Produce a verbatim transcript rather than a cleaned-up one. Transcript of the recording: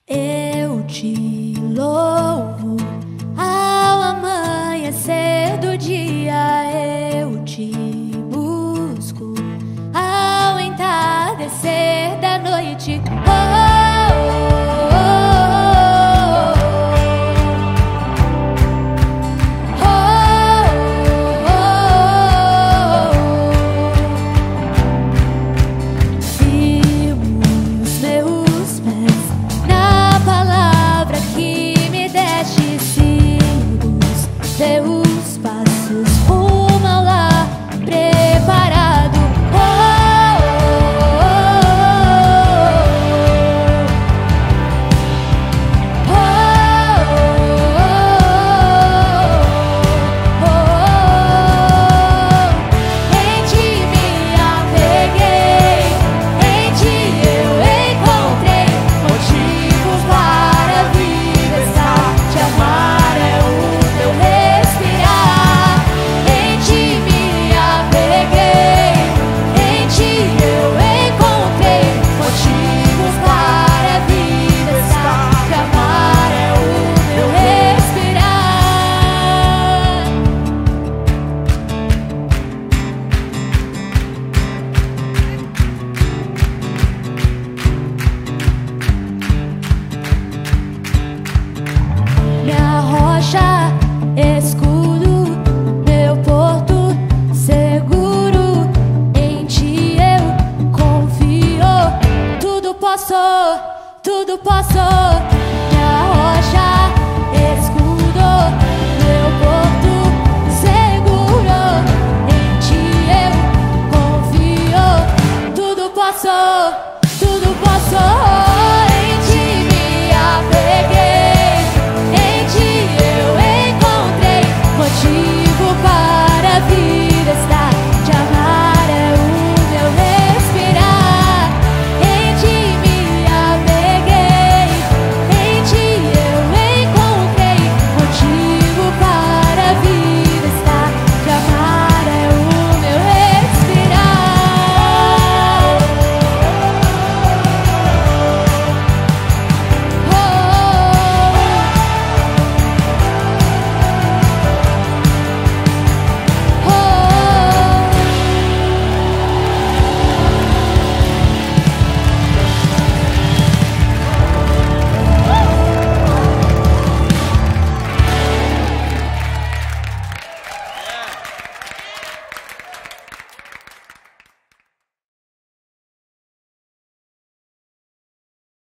Eu te louvo ao amanhecer do dia, eu te busco ao entardecer da noite. Oh, oh, oh, oh, oh, oh. Firmo os meus pés na palavra que me deste, sigo os teus passos rumo ao lar preparado. Oh, oh, oh, oh, oh, oh. Em ti me apeguei, em ti eu encontrei motivos para a vida estar. Te amar é o meu respirar. Em ti me apeguei, em ti eu encontrei motivos para a vida estar. Te amar é o meu respirar. Minha rocha, escudo, meu porto seguro, em ti eu confio. Tudo posso, tudo posso.